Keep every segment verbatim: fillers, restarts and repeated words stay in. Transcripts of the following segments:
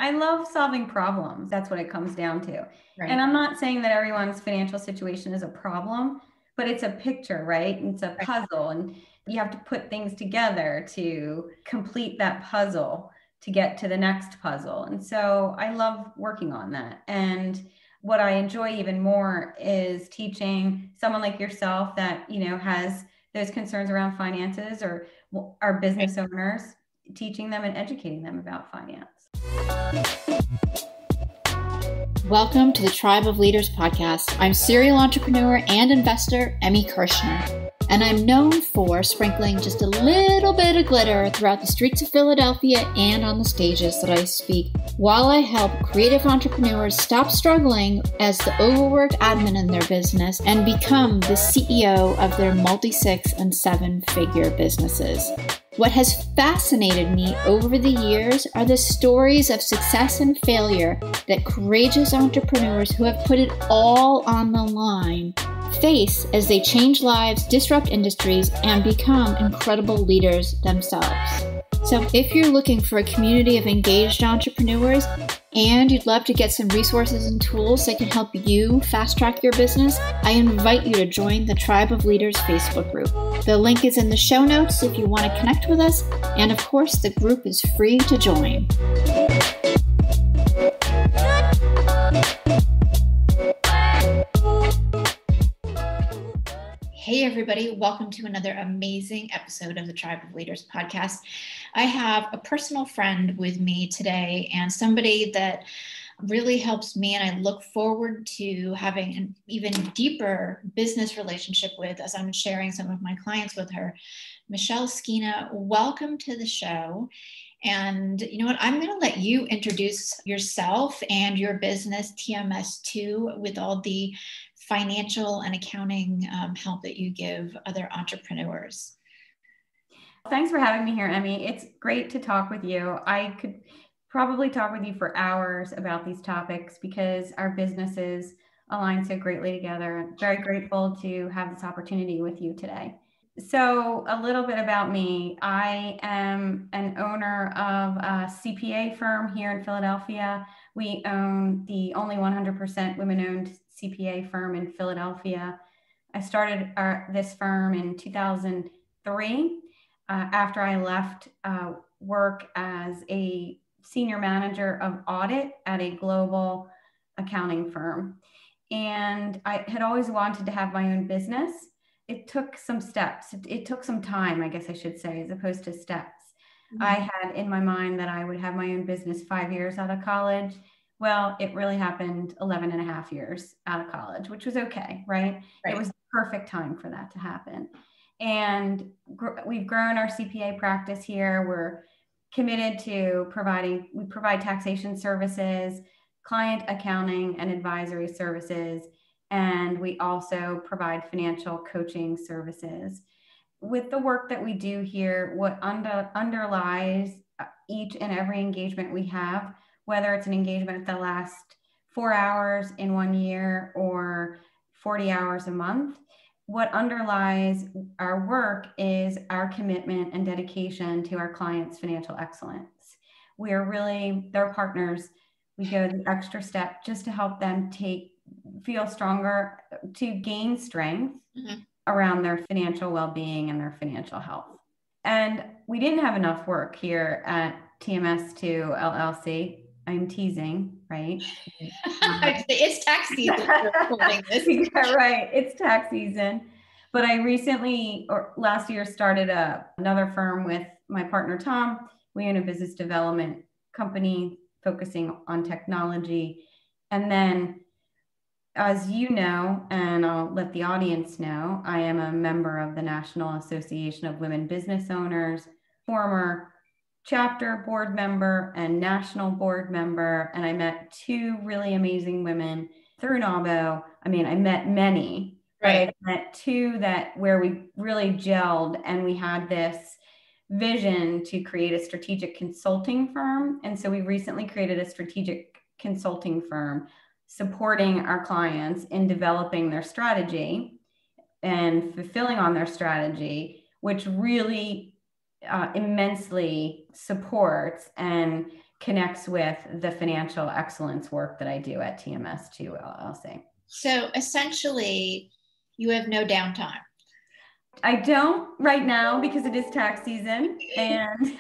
I love solving problems. That's what it comes down to. Right. And I'm not saying that everyone's financial situation is a problem, but it's a picture, right? It's a puzzle, and you have to put things together to complete that puzzle to get to the next puzzle. And so I love working on that. And what I enjoy even more is teaching someone like yourself that, you know, has those concerns around finances, or our business owners, teaching them and educating them about finance. Welcome to the Tribe of Leaders podcast. I'm serial entrepreneur and investor Emmy Kirshner, and I'm known for sprinkling just a little bit of glitter throughout the streets of Philadelphia and on the stages that I speak, while I help creative entrepreneurs stop struggling as the overworked admin in their business and become the C E O of their multi-six and seven-figure businesses. What has fascinated me over the years are the stories of success and failure that courageous entrepreneurs who have put it all on the line face as they change lives, disrupt industries, and become incredible leaders themselves. So if you're looking for a community of engaged entrepreneurs and you'd love to get some resources and tools that can help you fast track your business, I invite you to join the Tribe of Leaders Facebook group. The link is in the show notes if you want to connect with us, and of course the group is free to join. Hey everybody, welcome to another amazing episode of the Tribe of Leaders podcast. I have a personal friend with me today, and somebody that really helps me and I look forward to having an even deeper business relationship with as I'm sharing some of my clients with her. Michele Schina, welcome to the show. And you know what, I'm going to let you introduce yourself and your business, T M S two, with all the financial and accounting um, help that you give other entrepreneurs. Thanks for having me here, Emmy. It's great to talk with you. I could probably talk with you for hours about these topics because our businesses align so greatly together. I'm very grateful to have this opportunity with you today. So a little bit about me. I am an owner of a C P A firm here in Philadelphia. We own the only one hundred percent women-owned C P A firm in Philadelphia. I started our, this firm in two thousand three uh, after I left uh, work as a senior manager of audit at a global accounting firm. And I had always wanted to have my own business. It took some steps. It, it took some time, I guess I should say, as opposed to steps. Mm-hmm. I had in my mind that I would have my own business five years out of college. Well, it really happened eleven and a half years out of college, which was okay, right? right? It was the perfect time for that to happen. And gr- we've grown our C P A practice here. We're committed to providing, we provide taxation services, client accounting and advisory services, and we also provide financial coaching services. With the work that we do here, what under, underlies each and every engagement we have, whether it's an engagement that lasts four hours in one year or forty hours a month, what underlies our work is our commitment and dedication to our clients' financial excellence. We are really their partners. We go the extra step just to help them take, feel stronger, to gain strength mm-hmm. around their financial well-being and their financial health. And we didn't have enough work here at T M S two L L C. I'm teasing, right? It's tax season. We're recording this. Yeah, right. It's tax season. But I recently, or last year, started a, another firm with my partner, Tom. We own a business development company focusing on technology. And then, as you know, and I'll let the audience know, I am a member of the National Association of Women Business Owners, former chapter board member and national board member. And I met two really amazing women through NAWBO. I mean, I met many, right. But I met two that where we really gelled, and we had this vision to create a strategic consulting firm. And so we recently created a strategic consulting firm supporting our clients in developing their strategy and fulfilling on their strategy, which really uh, immensely supports and connects with the financial excellence work that I do at T M S two L L C. So essentially, you have no downtime. I don't right now because it is tax season, and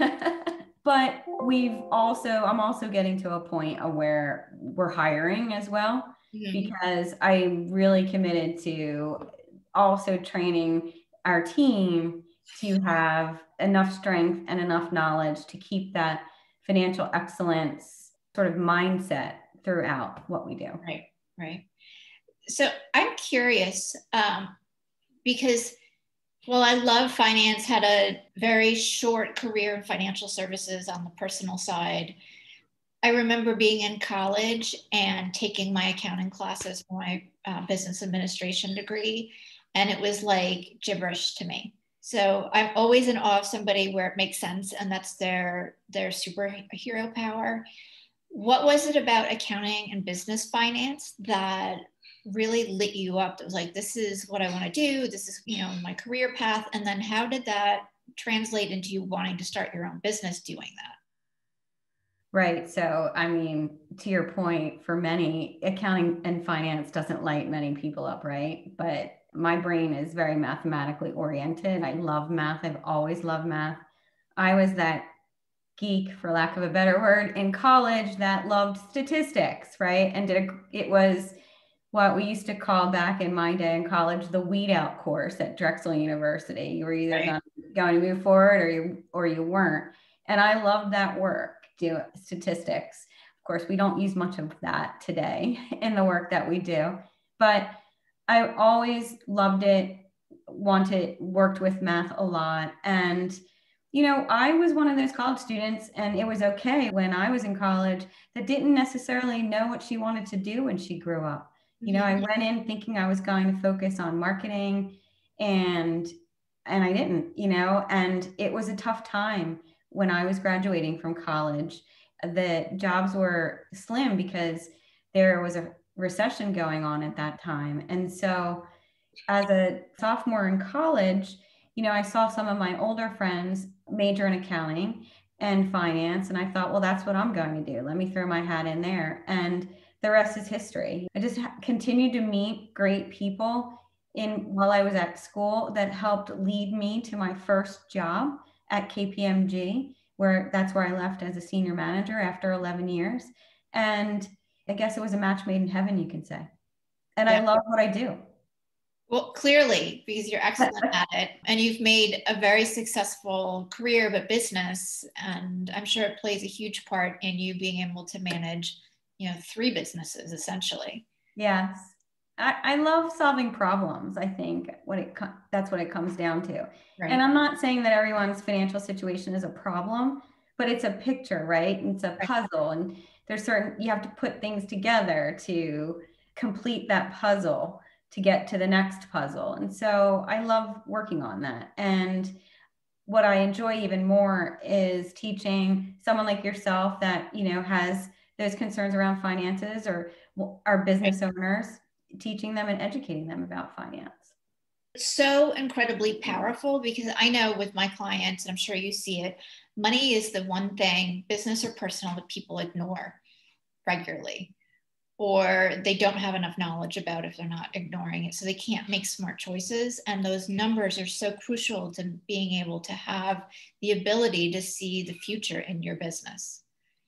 but we've also, I'm also getting to a point of where we're hiring as well, mm-hmm. because I'm really committed to also training our team to have enough strength and enough knowledge to keep that financial excellence sort of mindset throughout what we do. Right, right. So I'm curious, um, because well, I love finance, had a very short career in financial services on the personal side. I remember being in college and taking my accounting classes for my uh, business administration degree, and it was like gibberish to me. So I'm always in awe of somebody where it makes sense, and that's their, their superhero power. What was it about accounting and business finance that really lit you up? It was like, this is what I want to do. This is, you know, my career path. And then how did that translate into you wanting to start your own business doing that? Right. So, I mean, to your point, for many, accounting and finance doesn't light many people up, right? But my brain is very mathematically oriented. I love math. I've always loved math. I was that geek, for lack of a better word, in college that loved statistics, right? And did a, it was what we used to call back in my day in college, the weed out course at Drexel University. You were either right. going to move forward or you, or you weren't. And I loved that work, do statistics. Of course, we don't use much of that today in the work that we do, but I always loved it, wanted, worked with math a lot. And, you know, I was one of those college students, and it was okay when I was in college, that didn't necessarily know what she wanted to do when she grew up. You know, I went in thinking I was going to focus on marketing, and and I didn't, you know, and it was a tough time when I was graduating from college. The jobs were slim because there was a recession going on at that time. And so as a sophomore in college, you know, I saw some of my older friends major in accounting and finance, and I thought, well, that's what I'm going to do. Let me throw my hat in there. And the rest is history. I just ha- continued to meet great people in while I was at school that helped lead me to my first job at K P M G, where that's where I left as a senior manager after eleven years. And I guess it was a match made in heaven, you can say. And yeah. I love what I do. Well, clearly, because you're excellent at it, and you've made a very successful career, but business, and I'm sure it plays a huge part in you being able to manage, you know, three businesses essentially. Yes. I, I love solving problems. I think what it that's what it comes down to. Right. And I'm not saying that everyone's financial situation is a problem, but it's a picture, right? It's a puzzle, right. And there's certain, you have to put things together to complete that puzzle to get to the next puzzle. And so I love working on that. And what I enjoy even more is teaching someone like yourself that, you know, has those concerns around finances, or our business owners, teaching them and educating them about finance. It's so incredibly powerful, because I know with my clients, and I'm sure you see it, money is the one thing, business or personal, that people ignore regularly, or they don't have enough knowledge about if they're not ignoring it. So they can't make smart choices. And those numbers are so crucial to being able to have the ability to see the future in your business.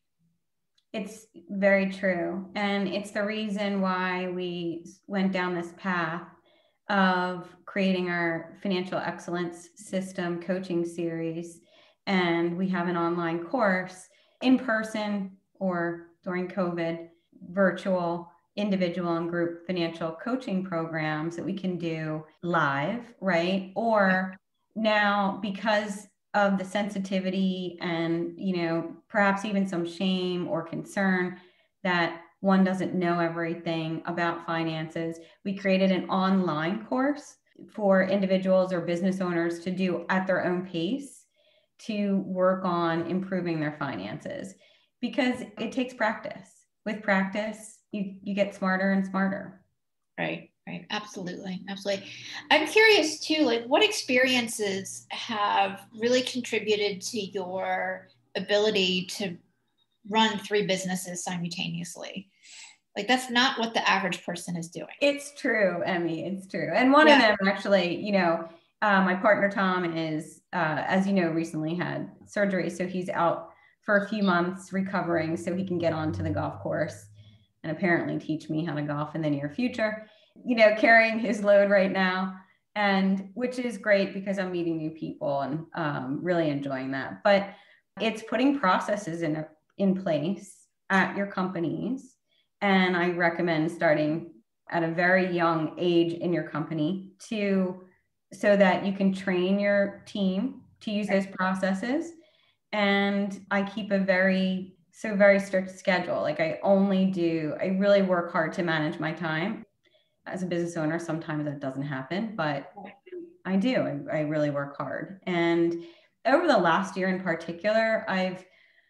It's very true. And it's the reason why we went down this path of creating our financial excellence system coaching series. And we have an online course, in person or during COVID, virtual individual and group financial coaching programs that we can do live, right? Or now, because of the sensitivity and, you know, perhaps even some shame or concern that one doesn't know everything about finances, we created an online course for individuals or business owners to do at their own pace to work on improving their finances, because it takes practice. With practice, you, you get smarter and smarter. Right, right. Absolutely. Absolutely. I'm curious too, like, what experiences have really contributed to your ability to run three businesses simultaneously. Like that's not what the average person is doing. It's true, Emmy. It's true. And one yeah. of them actually, you know, uh, my partner Tom is, uh, as you know, recently had surgery. So he's out for a few months recovering so he can get onto the golf course and apparently teach me how to golf in the near future, you know, carrying his load right now. And which is great because I'm meeting new people and um, really enjoying that. But it's putting processes in, in place at your companies. And I recommend starting at a very young age in your company to, so that you can train your team to use those processes. And I keep a very, so very strict schedule. Like I only do, I really work hard to manage my time. As a business owner, sometimes that doesn't happen, but I do, I, I really work hard. And over the last year in particular, I've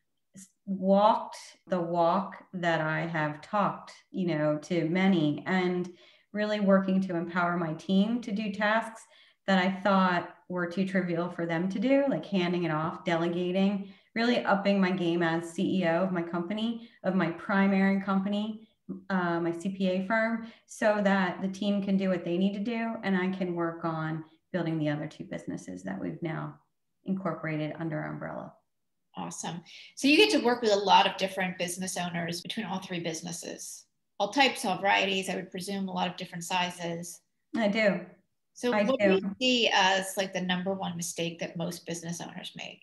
walked the walk that I have talked, you know, to many, and really working to empower my team to do tasks that I thought were too trivial for them to do, like handing it off, delegating, really upping my game as C E O of my company, of my primary company, uh, my C P A firm, so that the team can do what they need to do, and I can work on building the other two businesses that we've now incorporated under our umbrella. Awesome. So you get to work with a lot of different business owners between all three businesses, all types, all varieties, I would presume, a lot of different sizes. I do. So I what do. do you see as like the number one mistake that most business owners make?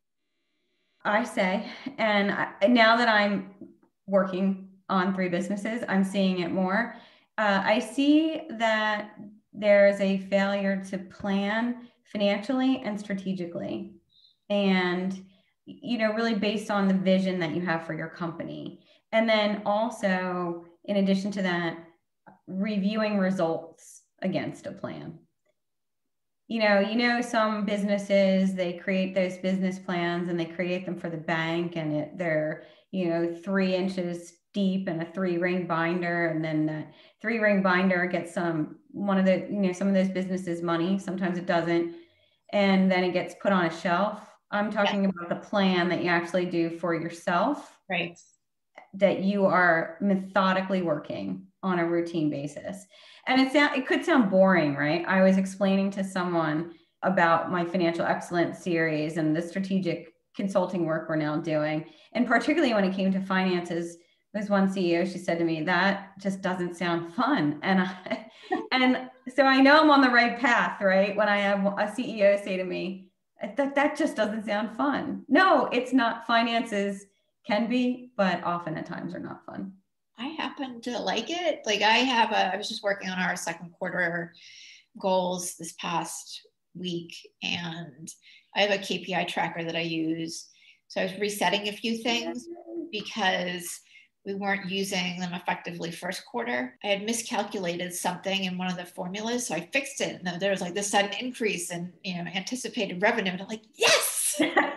I say, and I, now that I'm working on three businesses, I'm seeing it more. Uh, I see that there's a failure to plan financially and strategically, and you know, really based on the vision that you have for your company. And then also, in addition to that, reviewing results against a plan. You know, you know, some businesses, they create those business plans and they create them for the bank, and it, they're, you know, three inches deep and a three ring binder. And then the three ring binder gets some, one of the, you know, some of those businesses money, sometimes it doesn't. And then it gets put on a shelf. I'm talking yeah. about the plan that you actually do for yourself. Right. That you are methodically working on a routine basis. And it, sound, it could sound boring, right? I was explaining to someone about my financial excellence series and the strategic consulting work we're now doing. And particularly when it came to finances, there's one C E O, she said to me, that just doesn't sound fun. And I, and so I know I'm on the right path, right? When I have a C E O say to me, that, that just doesn't sound fun. No, it's not. Finances can be, but often at times are not fun. I happen to like it. Like I have a, I was just working on our second quarter goals this past week, and I have a K P I tracker that I use. So I was resetting a few things because we weren't using them effectively first quarter. I had miscalculated something in one of the formulas, so I fixed it. And there was like this sudden increase in, you know, anticipated revenue, and I'm like, yes!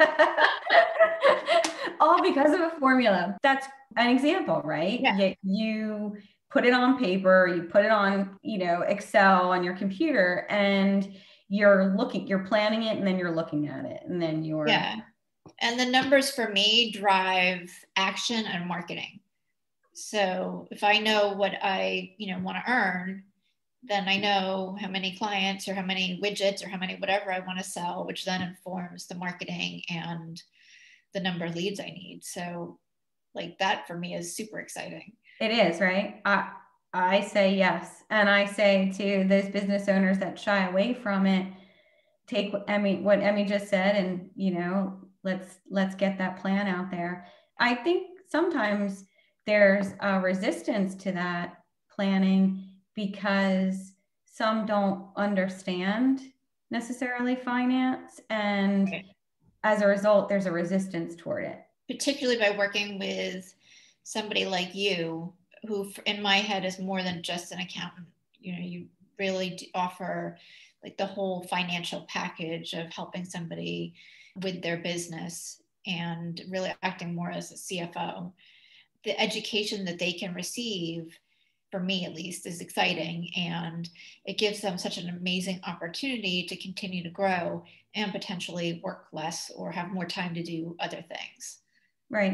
All because of a formula. That's an example, right? Yeah. You, you put it on paper, you put it on, you know, Excel on your computer, and you're looking, you're planning it, and then you're looking at it, and then you're. Yeah. And the numbers for me drive action and marketing. So if I know what I, you know, want to earn, then I know how many clients or how many widgets or how many whatever I want to sell, which then informs the marketing and the number of leads I need. So like that for me is super exciting. It is, right? I, I say yes. And I say to those business owners that shy away from it, take what Emmy, what Emmy just said, and, you know, let's, let's get that plan out there. I think sometimes there's a resistance to that planning because some don't understand necessarily finance. And okay. As a result, there's a resistance toward it. Particularly by working with somebody like you, who in my head is more than just an accountant. You know, you really offer like the whole financial package of helping somebody with their business and really acting more as a C F O. The education that they can receive, for me at least, is exciting, and it gives them such an amazing opportunity to continue to grow and potentially work less or have more time to do other things. Right.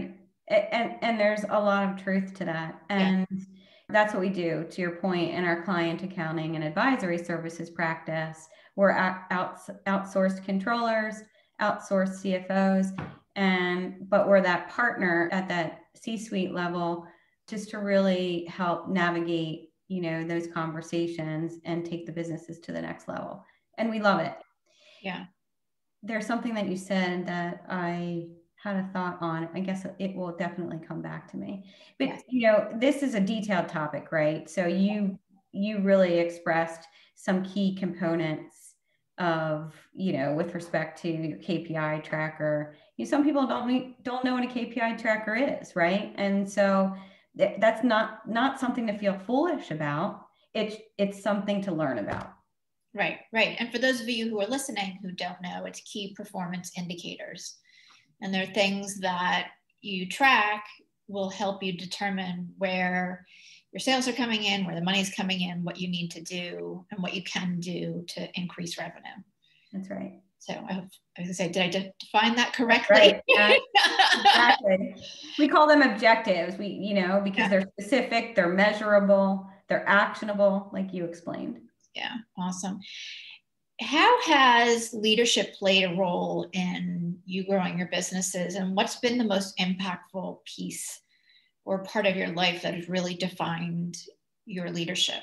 And, and there's a lot of truth to that. And yeah. That's what we do, to your point, in our client accounting and advisory services practice. We're out, out, outsourced controllers, outsourced C F Os, and but we're that partner at that C-suite level just to really help navigate, you know, those conversations and take the businesses to the next level. And we love it. Yeah. There's something that you said that I had a thought on. I guess it will definitely come back to me. But, yes. you know, this is a detailed topic, right? So you, you really expressed some key components of, you know, with respect to your K P I tracker. You know, some people don't, don't know what a K P I tracker is, right? And so th- that's not, not something to feel foolish about. It's, it's something to learn about. Right, right. And for those of you who are listening who don't know, it's key performance indicators. And they're things that you track will help you determine where your sales are coming in, where the money's coming in, what you need to do, and what you can do to increase revenue. That's right. So I hope, I was gonna say, did I define that correctly? Right. Yeah, exactly. We call them objectives. We, you know, because yeah. they're specific, they're measurable, they're actionable, like you explained. Yeah, awesome. How has leadership played a role in you growing your businesses, and what's been the most impactful piece or part of your life that has really defined your leadership?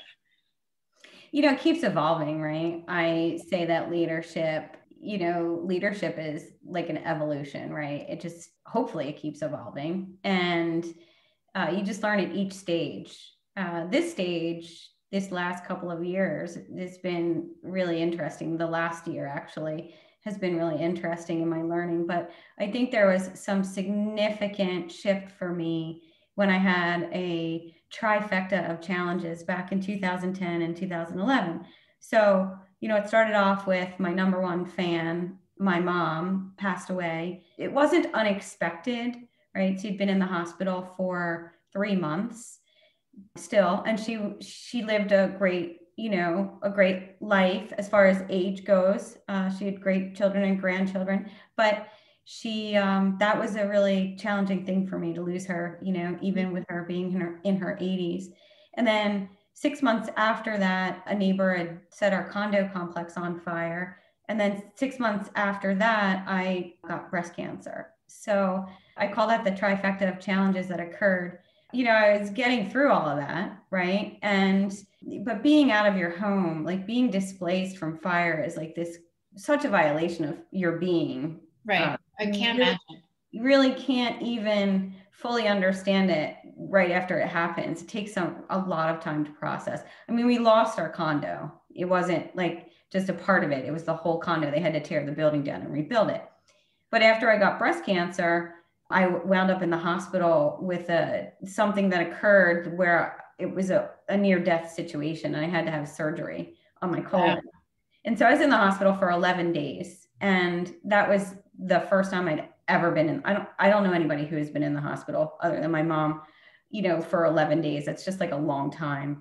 You know, it keeps evolving, right? I say that leadership, you know, leadership is like an evolution, right? It just, hopefully it keeps evolving. And uh, you just learn at each stage. Uh, this stage, this last couple of years, it's been really interesting. The last year actually has been really interesting in my learning, but I think there was some significant shift for me when I had a trifecta of challenges back in two thousand ten and two thousand eleven. So, you know, it started off with my number one fan, my mom, passed away. It wasn't unexpected, right? She'd been in the hospital for three months. Still, and she she lived a great, you know, a great life as far as age goes. Uh, she had great children and grandchildren, but she um, that was a really challenging thing for me to lose her, you know, even with her being in her in her eighties. And then six months after that, a neighbor had set our condo complex on fire. And then six months after that, I got breast cancer. So I call that the trifecta of challenges that occurred. You know, I was getting through all of that, right? And, but being out of your home, like being displaced from fire is like this, such a violation of your being. Right. Uh, I can't you really, imagine. You really can't even fully understand it right after it happens. It takes some, a lot of time to process. I mean, we lost our condo. It wasn't like just a part of it. It was the whole condo. They had to tear the building down and rebuild it. But after I got breast cancer, I wound up in the hospital with a something that occurred where it was a, a near-death situation, and I had to have surgery on my colon. Wow. And so I was in the hospital for eleven days, and that was the first time I'd ever been in. I don't I don't know anybody who has been in the hospital other than my mom, you know, for eleven days. That's just like a long time.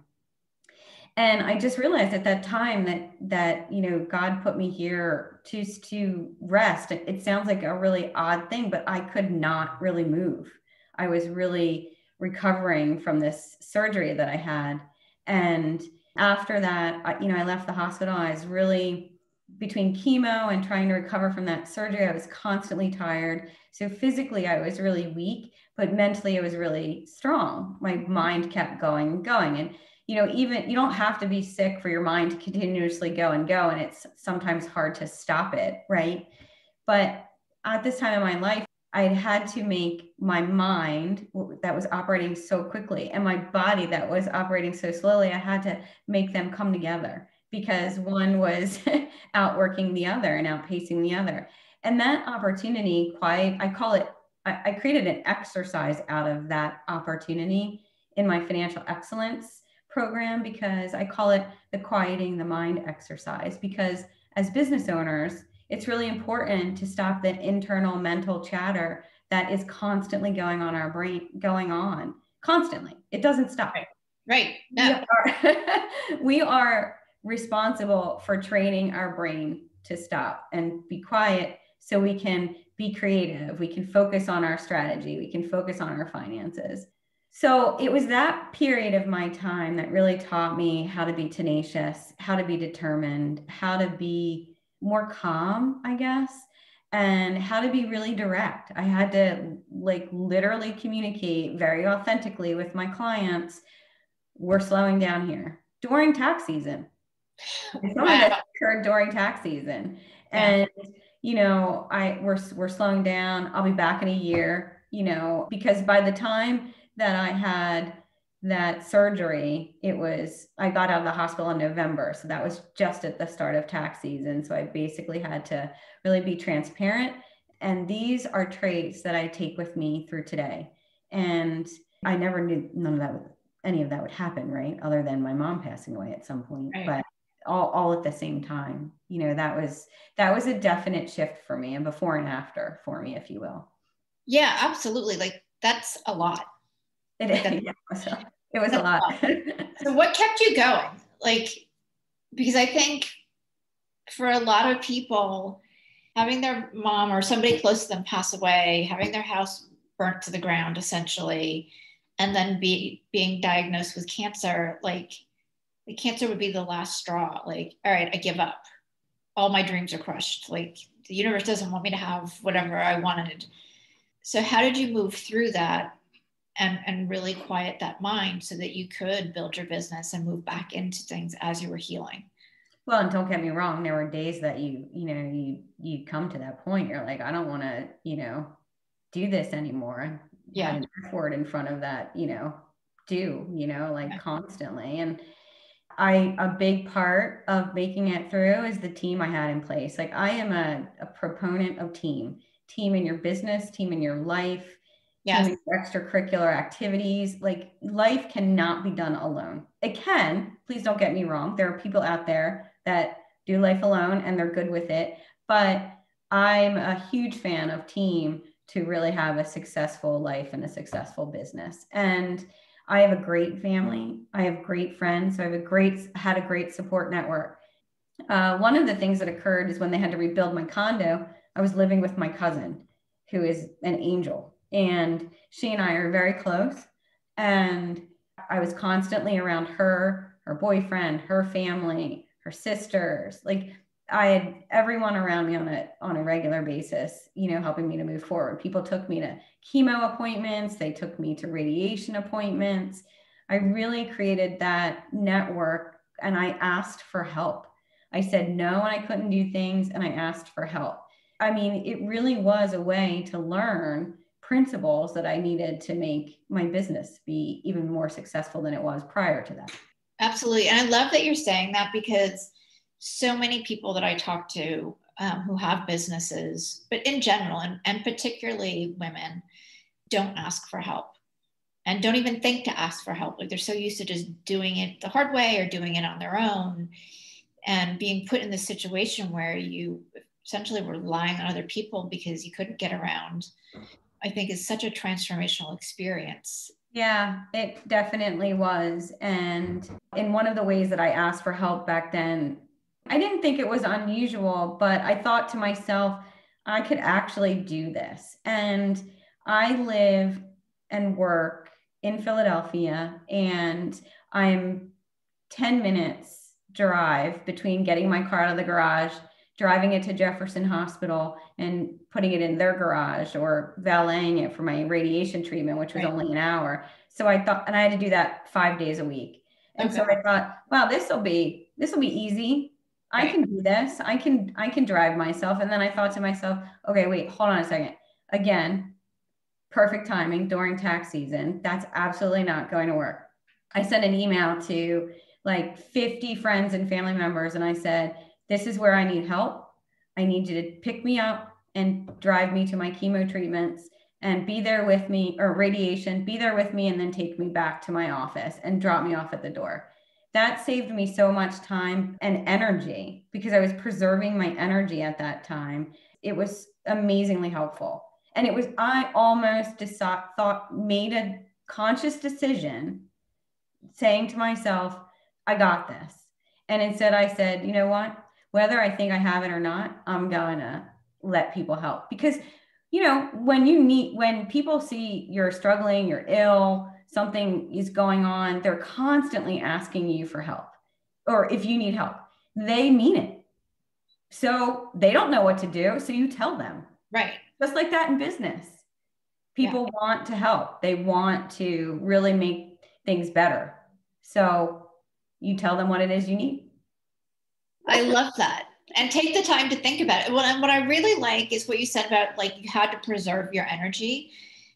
And I just realized at that time that, that, you know, God put me here to, to rest. It, it sounds like a really odd thing, but I could not really move. I was really recovering from this surgery that I had. And after that, I, you know, I left the hospital. I was really, between chemo and trying to recover from that surgery, I was constantly tired. So physically I was really weak, but mentally I was really strong. My mind kept going and going. And you know, even you don't have to be sick for your mind to continuously go and go. And it's sometimes hard to stop it, right? But at this time in my life, I had to make my mind that was operating so quickly and my body that was operating so slowly, I had to make them come together because one was outworking the other and outpacing the other. And that opportunity, quite, I call it, I, I created an exercise out of that opportunity in my financial excellence program, because I call it the quieting the mind exercise, because as business owners, it's really important to stop the internal mental chatter that is constantly going on our brain, going on constantly. It doesn't stop. Right. Right. No. We are, we are responsible for training our brain to stop and be quiet so we can be creative. We can focus on our strategy. We can focus on our finances. So it was that period of my time that really taught me how to be tenacious, how to be determined, how to be more calm, I guess, and how to be really direct. I had to like literally communicate very authentically with my clients. We're slowing down here during tax season. Some wow. of this occurred during tax season. And, yeah. you know, I we're, we're slowing down. I'll be back in a year, you know, because by the time that I had that surgery, it was, I got out of the hospital in November. So that was just at the start of tax season. So I basically had to really be transparent. And these are traits that I take with me through today. And I never knew none of that, would, any of that would happen, right? Other than my mom passing away at some point, right. But all, all at the same time, you know, that was, that was a definite shift for me, and before and after for me, if you will. Yeah, absolutely. Like that's a lot. It, is, yeah, so it was a lot. So what kept you going? Like, because I think for a lot of people, having their mom or somebody close to them pass away, having their house burnt to the ground essentially, and then be being diagnosed with cancer, like the cancer would be the last straw. Like, all right, I give up. All my dreams are crushed. Like the universe doesn't want me to have whatever I wanted. So how did you move through that? And, and really quiet that mind so that you could build your business and move back into things as you were healing? Well, and don't get me wrong, there were days that you, you know, you, you come to that point, you're like, I don't want to, you know, do this anymore. Yeah. Had an F word in front of that, you know, do, you know, like yeah. constantly. And I, a big part of making it through is the team I had in place. Like I am a, a proponent of team, team in your business, team in your life. Yes. Extracurricular activities. Like life cannot be done alone. It can, please don't get me wrong. There are people out there that do life alone and they're good with it. But I'm a huge fan of team to really have a successful life and a successful business. And I have a great family. I have great friends. So I have a great, had a great support network. Uh, one of the things that occurred is when they had to rebuild my condo, I was living with my cousin, who is an angel. And she and I are very close. And I was constantly around her, her boyfriend, her family, her sisters. Like I had everyone around me on a, on a regular basis, you know, helping me to move forward. People took me to chemo appointments. They took me to radiation appointments. I really created that network and I asked for help. I said no, and I couldn't do things. And I asked for help. I mean, it really was a way to learn principles that I needed to make my business be even more successful than it was prior to that. Absolutely. And I love that you're saying that, because so many people that I talk to um, who have businesses, but in general, and, and particularly women, don't ask for help and don't even think to ask for help. Like they're so used to just doing it the hard way or doing it on their own, and being put in this situation where you essentially were relying on other people because you couldn't get around, I think is such a transformational experience. Yeah, it definitely was. And in one of the ways that I asked for help back then, I didn't think it was unusual, but I thought to myself, I could actually do this. And I live and work in Philadelphia, and I'm ten minutes drive between getting my car out of the garage, driving it to Jefferson Hospital and putting it in their garage, or valeting it for my radiation treatment, which was right. only an hour. So I thought, and I had to do that five days a week. And okay. so I thought, wow, this will be, this will be easy. Right. I can do this. I can, I can drive myself. And then I thought to myself, okay, wait, hold on a second. Again, perfect timing during tax season. That's absolutely not going to work. I sent an email to like fifty friends and family members. And I said, this is where I need help. I need you to pick me up and drive me to my chemo treatments and be there with me, or radiation, be there with me, and then take me back to my office and drop me off at the door. That saved me so much time and energy, because I was preserving my energy at that time. It was amazingly helpful. And it was, I almost decide, thought, made a conscious decision saying to myself, I got this. And instead I said, you know what? Whether I think I have it or not, I'm going to let people help. Because you know, when you need, when people see you're struggling, you're ill, something is going on, they're constantly asking you for help, or if you need help, they mean it. So they don't know what to do. So you tell them. Right. Just like that in business. People Yeah. want to help. They want to really make things better. So you tell them what it is you need. I love that. And take the time to think about it. What I, what I really like is what you said about, like, you had to preserve your energy.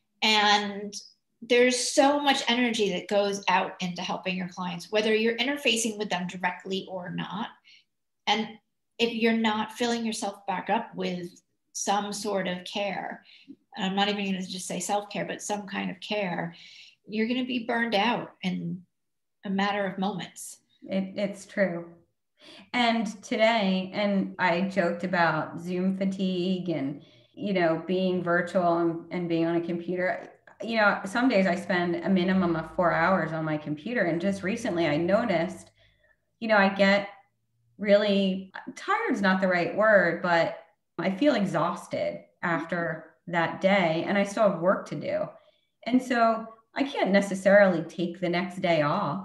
And there's so much energy that goes out into helping your clients, whether you're interfacing with them directly or not. And if you're not filling yourself back up with some sort of care, and I'm not even going to just say self-care, but some kind of care, you're going to be burned out in a matter of moments. It, it's true. And today, and I joked about Zoom fatigue and, you know, being virtual and, and being on a computer. You know, some days I spend a minimum of four hours on my computer. And just recently I noticed, you know, I get really, tired's not the right word, but I feel exhausted after that day, and I still have work to do. And so I can't necessarily take the next day off.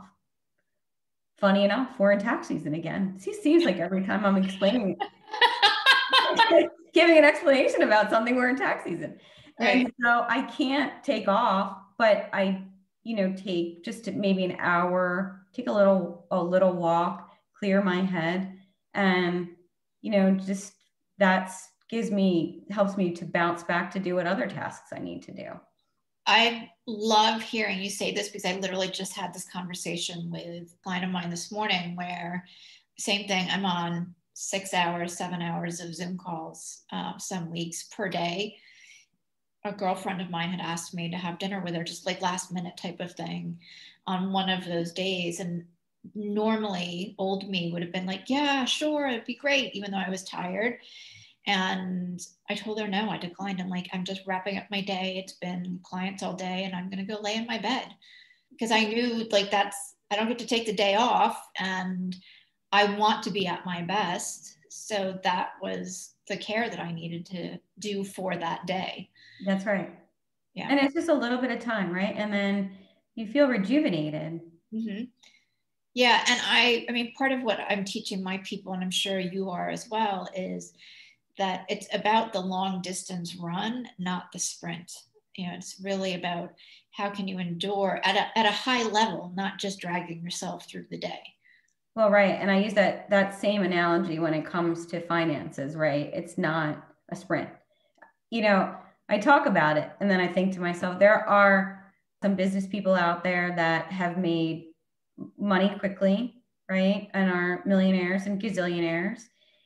Funny enough, we're in tax season again. It seems like every time I'm explaining, giving an explanation about something, we're in tax season. Right. And so I can't take off, but I, you know, take just maybe an hour, take a little, a little walk, clear my head. And, you know, just that's gives me, helps me to bounce back to do what other tasks I need to do. I love hearing you say this, because I literally just had this conversation with a client of mine this morning where, same thing, I'm on six hours, seven hours of Zoom calls uh, some weeks per day. A girlfriend of mine had asked me to have dinner with her, just like last minute type of thing, on one of those days. And normally old me would have been like, yeah, sure, it'd be great, even though I was tired. And I told her, no, I declined. I'm like, I'm just wrapping up my day. It's been clients all day, and I'm going to go lay in my bed, because I knew, like, that's, I don't get to take the day off, and I want to be at my best. So that was the care that I needed to do for that day. That's right. Yeah. And it's just a little bit of time, right? And then you feel rejuvenated. Mm-hmm. Yeah. And I, I mean, part of what I'm teaching my people, and I'm sure you are as well, is that it's about the long distance run, not the sprint. You know, it's really about how can you endure at a, at a high level, not just dragging yourself through the day. Well, right. And I use that, that same analogy when it comes to finances, right? It's not a sprint. You know, I talk about it, and then I think to myself, there are some business people out there that have made money quickly, right? And are millionaires and gazillionaires.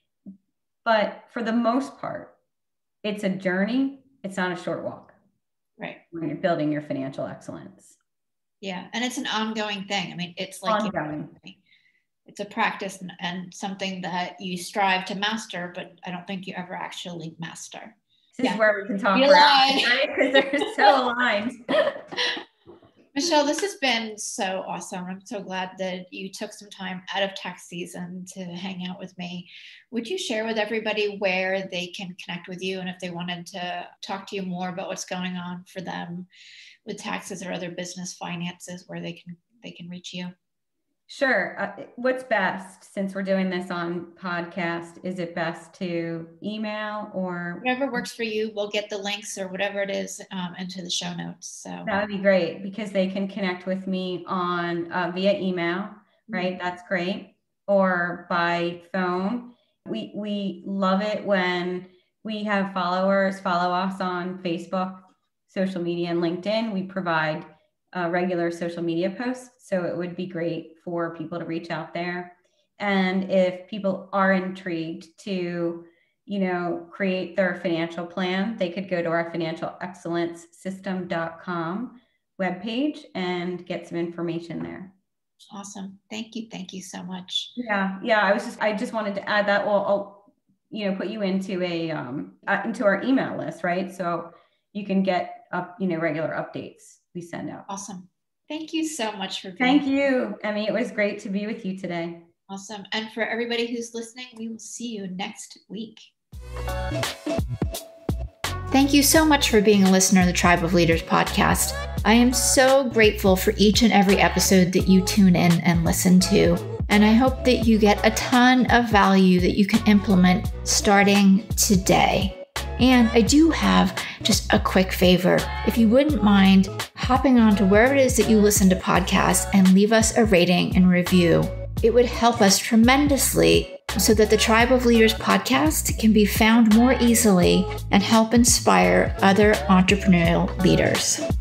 But for the most part, it's a journey. It's not a short walk. Right. When you're building your financial excellence. Yeah. And it's an ongoing thing. I mean, it's like, ongoing. It's a practice and, and something that you strive to master, but I don't think you ever actually master. This yeah. is where we can talk for hours, right? Because they're so aligned. Michele, this has been so awesome. I'm so glad that you took some time out of tax season to hang out with me. Would you share with everybody where they can connect with you, and if they wanted to talk to you more about what's going on for them with taxes or other business finances, where they can they can reach you? Sure. Uh, what's best, since we're doing this on podcast, is it best to email or? Whatever works for you. We'll get the links or whatever it is um, into the show notes. So that would be great, because they can connect with me on uh, via email, right? Mm-hmm. That's great. Or by phone. We, we love it when we have followers follow us on Facebook, social media, and LinkedIn. We provide Uh, regular social media posts. So it would be great for people to reach out there. And if people are intrigued to, you know, create their financial plan, they could go to our financial excellence system dot com webpage and get some information there. Awesome. Thank you. Thank you so much. Yeah. Yeah. I was just, I just wanted to add that. Well, I'll, you know, put you into a, um, uh, into our email list, right? So you can get up, you know, regular updates we send out. Awesome. Thank you so much for being Thank you, Emmy. It was great to be with you today. Awesome. And for everybody who's listening, we will see you next week. Thank you so much for being a listener of the Tribe of Leaders podcast. I am so grateful for each and every episode that you tune in and listen to. And I hope that you get a ton of value that you can implement starting today. And I do have just a quick favor. If you wouldn't mind hopping on to wherever it is that you listen to podcasts and leave us a rating and review, it would help us tremendously so that the Tribe of Leaders podcast can be found more easily and help inspire other entrepreneurial leaders.